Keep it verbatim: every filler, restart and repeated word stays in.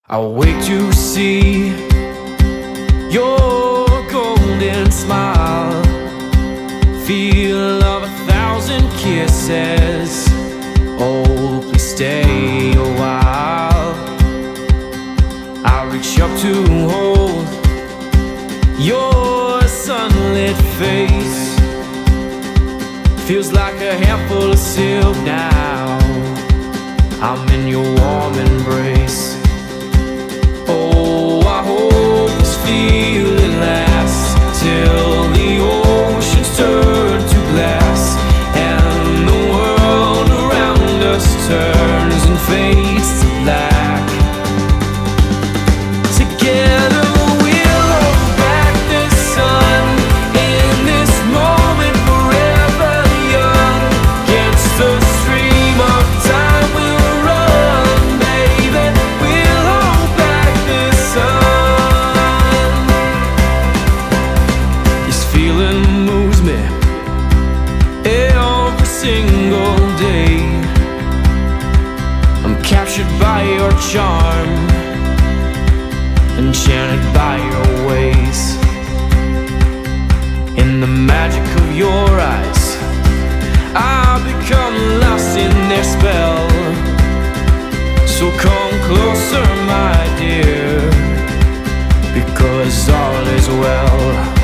I wait to see your golden smile, feel of a thousand kisses. Oh, please stay a while. I reach up to hold your sunlit face. Feels like a handful of silk now. I'm in your warm embrace. Oh, I hope this feeling lasts till the oceans turn to glass and the world around us turns and fades to black. Together we'll hold back the sun in this moment, forever young. Against the stream of time we'll run, baby. We'll hold back the sun. This feeling moves me every single day. I'm captured by your charm, enchanted by your ways. In the magic of your eyes, I've become lost in their spell. So come closer, my dear, because all is well.